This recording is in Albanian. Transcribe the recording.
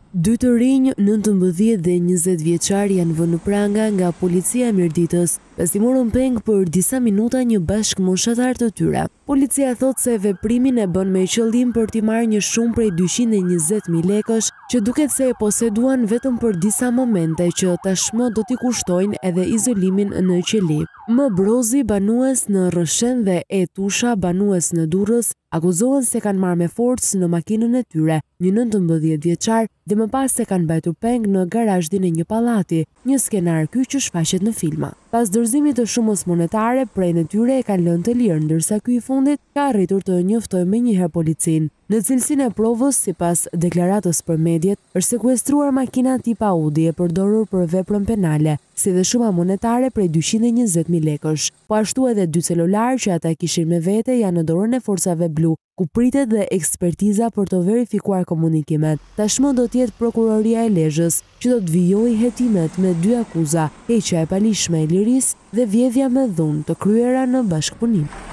Dy të rinj, 19 dhe 20 vjeçar janë vënë në pranga nga Policia Mirditës, pasi morën peng për disa minuta një bashkëmoshatar të tyre. Policia thot se veprimin e bën me qëllim për t'i marrë një shumë prej 220.000 lekësh, që duket se e poseduan vetëm për disa momente që tashmë do t'i kushtojnë edhe izolimin në qeli. Mbajtën Brozi, banues në Rrshen dhe Ergys Tusha, banues në Durrës, akuzohen se kanë marrë me forcë në makinën e tyre një 19 vjeçar dhe më pas se kanë mbajtur peng në garazhin e një pallati, një skenar ky që shfaqet në filma. Pas dorëzimit të shumës monetare, prej në tyre e kanë lënë të lirë, ndërsa ky i fundit ka arritur të njoftojë menjëherë policinë. Në cilësinë e provës, sipas deklaratës për mediat, është sekuestruar makina tip Audi e përdorur për veprën penale, si dhe shuma monetare prej 220.000 lekësh. Po ashtu edhe 2 celular që ata kishin me vete janë në dorën e forcave blu, ku pritet dhe ekspertiza për të verifikuar komunikimet. Tashmë do t'jetë prokuroria e Lezhës që do të vijojë hetimet me 2 akuza, heqja e palishme e lirisë dhe vjedhja me dhunë të kryera në bashkëpunim.